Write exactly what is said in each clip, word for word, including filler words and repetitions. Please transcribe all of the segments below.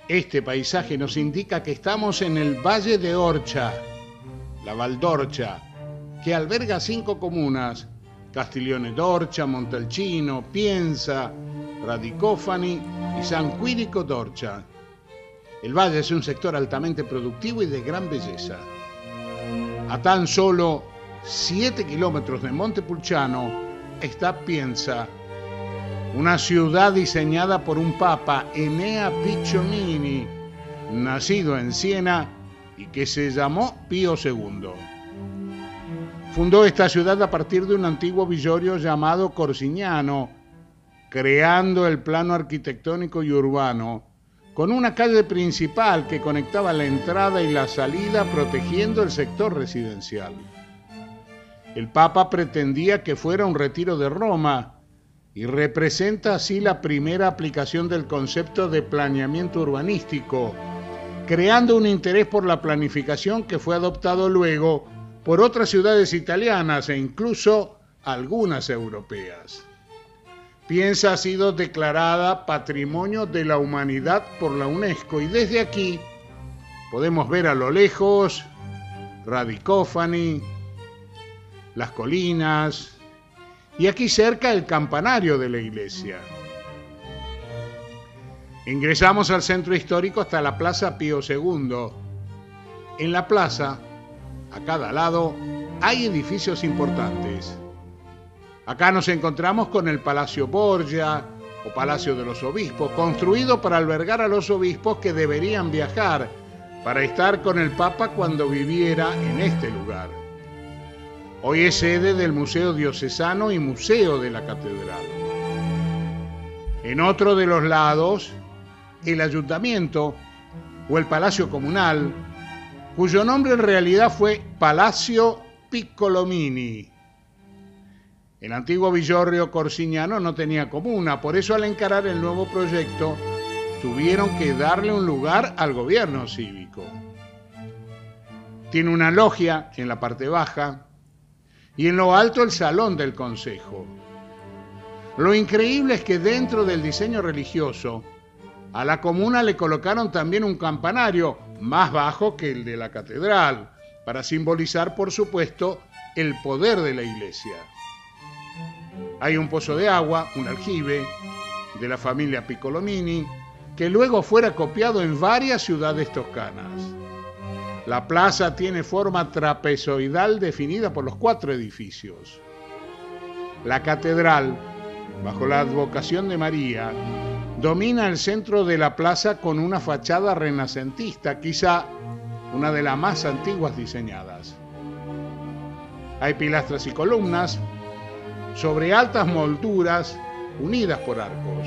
Este paisaje nos indica que estamos en el Valle de Orcha, la Valdorcha, que alberga cinco comunas: Castiglione d'Orcia, Montalcino, Pienza, Radicofani y San Quirico d'Orcia. El valle es un sector altamente productivo y de gran belleza. A tan solo siete kilómetros de Montepulciano está Pienza, una ciudad diseñada por un papa, Enea Picciomini, nacido en Siena y que se llamó Pío segundo. Fundó esta ciudad a partir de un antiguo villorio llamado Corsignano, creando el plano arquitectónico y urbano, con una calle principal que conectaba la entrada y la salida, protegiendo el sector residencial. El Papa pretendía que fuera un retiro de Roma y representa así la primera aplicación del concepto de planeamiento urbanístico, creando un interés por la planificación que fue adoptado luego por otras ciudades italianas e incluso algunas europeas. Pienza ha sido declarada Patrimonio de la Humanidad por la UNESCO y desde aquí podemos ver a lo lejos Radicofani, las colinas y aquí cerca el campanario de la iglesia. Ingresamos al centro histórico hasta la Plaza Pío segundo. En la plaza, a cada lado, hay edificios importantes. Acá nos encontramos con el Palacio Borgia o Palacio de los Obispos, construido para albergar a los obispos que deberían viajar para estar con el Papa cuando viviera en este lugar. Hoy es sede del Museo Diocesano y Museo de la Catedral. En otro de los lados, el Ayuntamiento o el Palacio Comunal, cuyo nombre en realidad fue Palacio Piccolomini. El antiguo Villorrio Corsignano no tenía comuna, por eso al encarar el nuevo proyecto tuvieron que darle un lugar al gobierno cívico. Tiene una logia en la parte baja y en lo alto el salón del concejo. Lo increíble es que dentro del diseño religioso a la comuna le colocaron también un campanario más bajo que el de la catedral, para simbolizar, por supuesto, el poder de la iglesia. Hay un pozo de agua, un aljibe, de la familia Piccolomini, que luego fuera copiado en varias ciudades toscanas. La plaza tiene forma trapezoidal definida por los cuatro edificios. La catedral, bajo la advocación de María, domina el centro de la plaza con una fachada renacentista, quizá una de las más antiguas diseñadas. Hay pilastras y columnas sobre altas molduras unidas por arcos.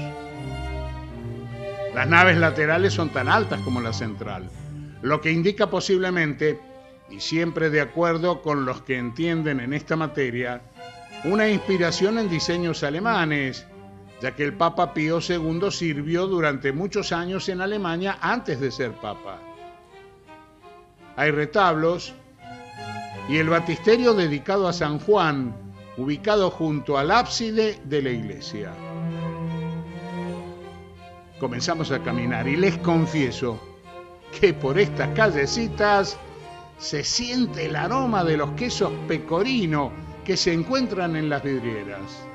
Las naves laterales son tan altas como la central, lo que indica posiblemente, y siempre de acuerdo con los que entienden en esta materia, una inspiración en diseños alemanes, ya que el Papa Pío segundo sirvió durante muchos años en Alemania antes de ser Papa. Hay retablos y el baptisterio dedicado a San Juan, ubicado junto al ábside de la iglesia. Comenzamos a caminar y les confieso que por estas callecitas se siente el aroma de los quesos pecorino que se encuentran en las vidrieras.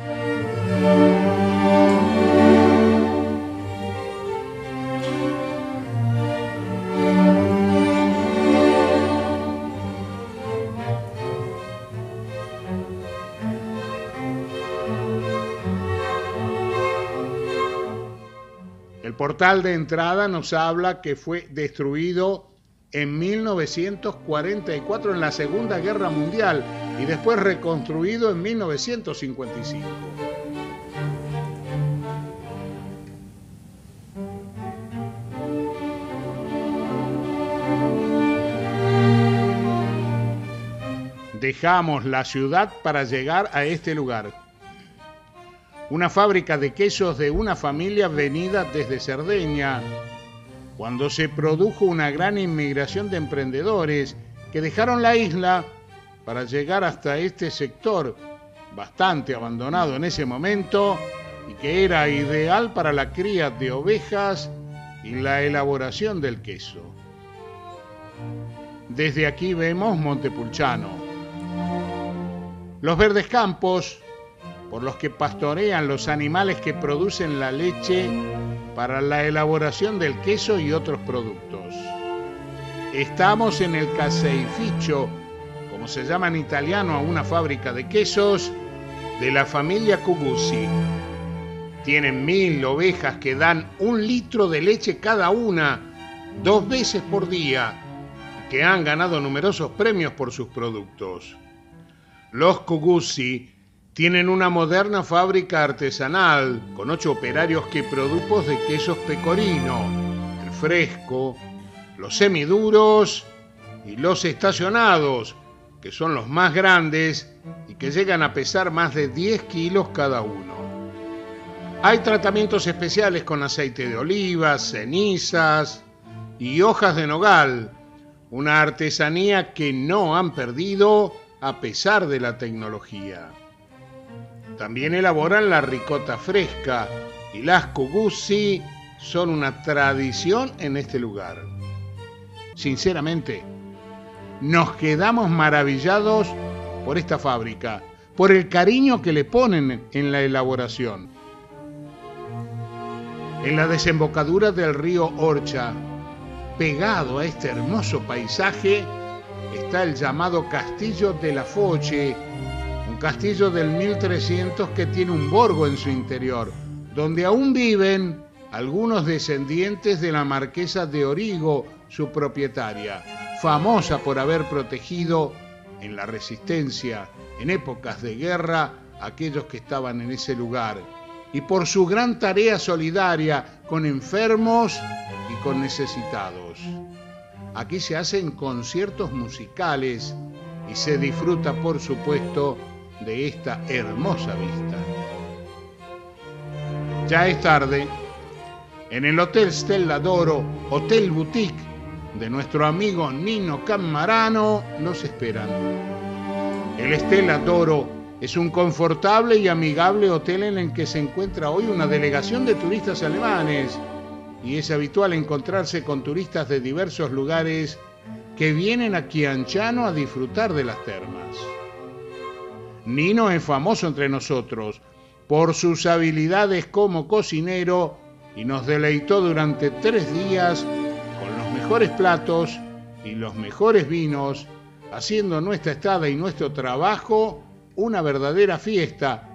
El portal de entrada nos habla que fue destruido en mil novecientos cuarenta y cuatro en la Segunda Guerra Mundial y después reconstruido en mil novecientos cincuenta y cinco. Dejamos la ciudad para llegar a este lugar. Una fábrica de quesos de una familia venida desde Cerdeña, cuando se produjo una gran inmigración de emprendedores que dejaron la isla para llegar hasta este sector, bastante abandonado en ese momento, y que era ideal para la cría de ovejas y la elaboración del queso. Desde aquí vemos Montepulciano, los verdes campos por los que pastorean los animales que producen la leche para la elaboración del queso y otros productos. Estamos en el caseificio, como se llama en italiano a una fábrica de quesos, de la familia Cuguzzi. Tienen mil ovejas que dan un litro de leche cada una, dos veces por día, que han ganado numerosos premios por sus productos. Los Cuguzzi tienen una moderna fábrica artesanal con ocho operarios que producen de quesos pecorino, el fresco, los semiduros y los estacionados, que son los más grandes y que llegan a pesar más de diez kilos cada uno. Hay tratamientos especiales con aceite de oliva, cenizas y hojas de nogal, una artesanía que no han perdido a pesar de la tecnología. También elaboran la ricota fresca y las Cuguzzi son una tradición en este lugar. Sinceramente, nos quedamos maravillados por esta fábrica, por el cariño que le ponen en la elaboración. En la desembocadura del río Orcha, pegado a este hermoso paisaje, está el llamado Castillo de la Foce, un castillo del mil trescientos que tiene un borgo en su interior, donde aún viven algunos descendientes de la marquesa de Origo, su propietaria, famosa por haber protegido en la resistencia, en épocas de guerra, a aquellos que estaban en ese lugar, y por su gran tarea solidaria con enfermos y con necesitados. Aquí se hacen conciertos musicales y se disfruta, por supuesto, de esta hermosa vista. Ya es tarde. En el Hotel Stella d'Oro, Hotel Boutique de nuestro amigo Nino Cammarano, nos esperan. El Stella d'Oro es un confortable y amigable hotel en el que se encuentra hoy una delegación de turistas alemanes, y es habitual encontrarse con turistas de diversos lugares que vienen a Chianciano a disfrutar de las termas. Nino es famoso entre nosotros por sus habilidades como cocinero y nos deleitó durante tres días con los mejores platos y los mejores vinos, haciendo nuestra estada y nuestro trabajo una verdadera fiesta,